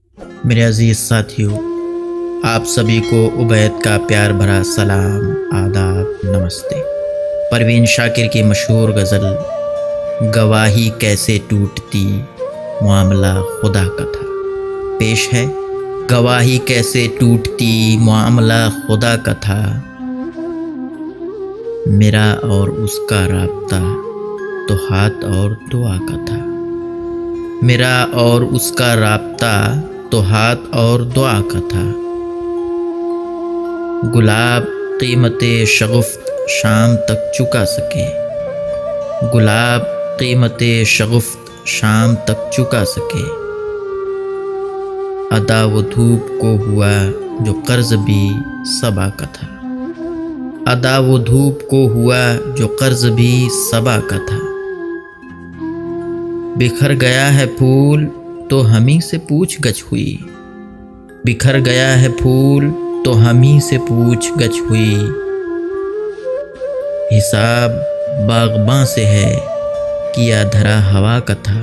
मेरे अजीज साथियों, आप सभी को उबैद का प्यार भरा सलाम, आदाब, नमस्ते। परवीन शाकिर की मशहूर गज़ल गवाही कैसे टूटती मामला खुदा का था पेश है। गवाही कैसे टूटती मामला खुदा का था, मेरा और उसका राब्ता तो हाथ और दुआ का था। मेरा और उसका राब्ता तो हाथ और दुआ का था। गुलाब कीमते शगुफ्त शाम तक चुका सके, गुलाब कीमते शगुफ्त शाम तक चुका सके। अदा वो धूप को हुआ जो कर्ज भी सबा का था, अदा वो धूप को हुआ जो कर्ज भी सबा का था। बिखर गया है फूल तो हमी से पूछ गछ हुई, बिखर गया है फूल तो हमी से पूछ गछ हुई। हिसाब बागबां से है किया धरा हवा का था,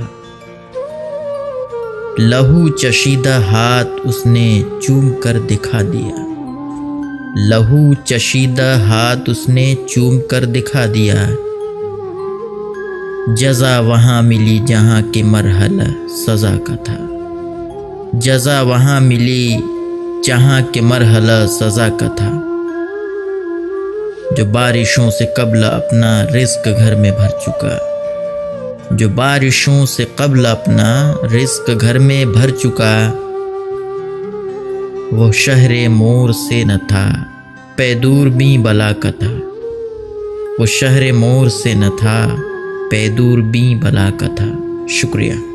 लहू चशीदा हाथ उसने चूम कर दिखा दिया, लहू चशीदा हाथ उसने चूम कर दिखा दिया। जज़ा वहाँ मिली जहाँ के मरहला सज़ा का था, जज़ा वहाँ मिली जहाँ के मरहला सज़ा का था। जो बारिशों से कबल अपना रिज़्क घर में भर चुका, जो बारिशों से कबल अपना रिज़्क घर में भर चुका। वो शहरे मोर से न था पैदूर भी बला का था, वो शहरे मोर से न था पैदूर भी बला का था। शुक्रिया।